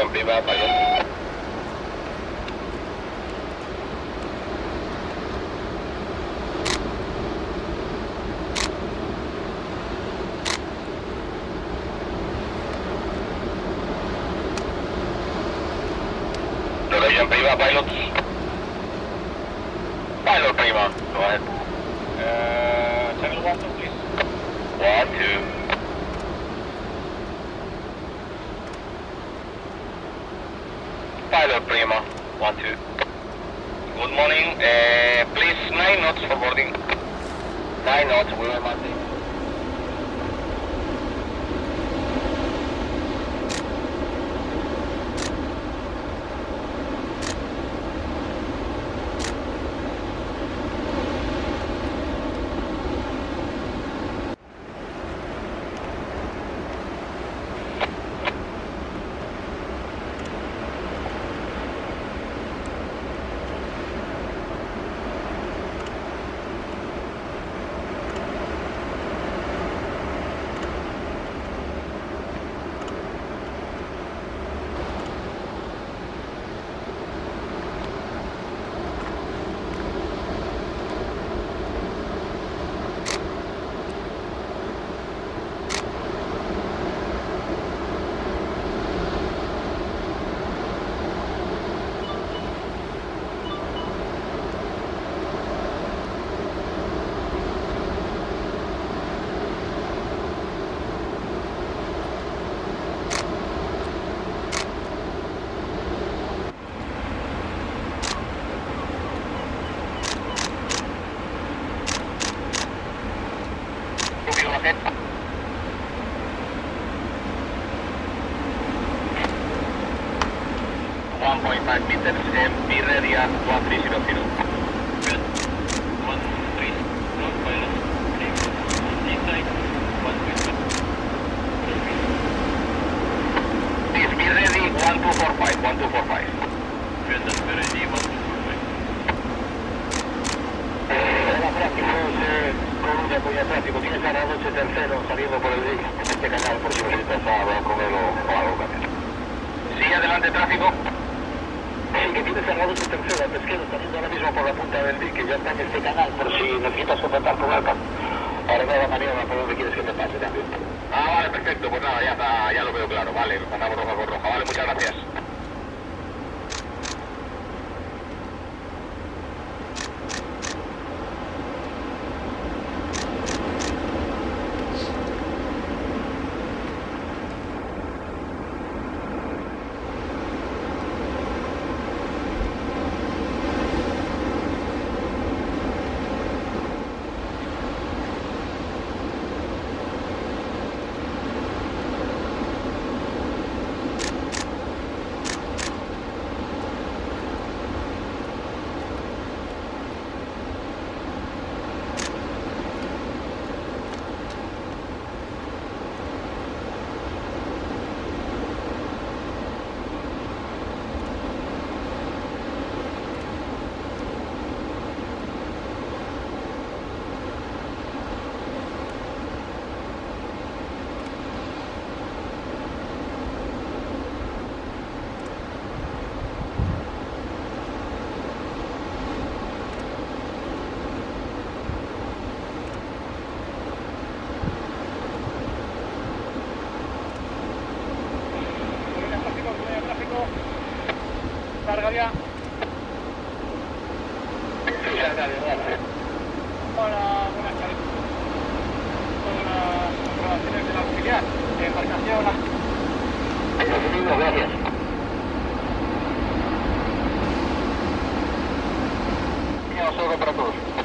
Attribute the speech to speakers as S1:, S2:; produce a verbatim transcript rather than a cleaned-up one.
S1: Revision Prima, pilot. Revision Prima, pilots. Pilot Prima, go ahead. Uh, channel one, two, please. One, two. Pilot Prima, one, two. Good morning, uh, please nine knots for boarding. Nine knots, we will maintain. one point five meters and be ready at one three zero zero. Good. one three zero, pilot. Inside, one three zero. Please be ready, one two four five, one two four five. Good, that's be ready, one two four five. Hola, tráficos, eh, Coruña, apoya tráfico. Tienes a la noche tercero saliendo por el este canal por si necesitas hablar con él o algo también. Sí, adelante, tráfico. Sí, que tiene cerrado su tercera, el pesquero está yendo ahora mismo por la punta del dique, ya está en este canal, por si necesitas contactar con él. Ahora me la maniobra por donde quieres que te pase también. Ah, vale, perfecto, pues nada, ya está, ya lo veo claro, vale, mandamos roja por roja, vale, muchas gracias.
S2: Carga ya.
S1: Sí, ya está, gracias.
S2: Hola, buenas tardes. Todas las comprobaciones del auxiliar de embarcación.
S1: Recibido, gracias.
S2: Mío, solo para todos.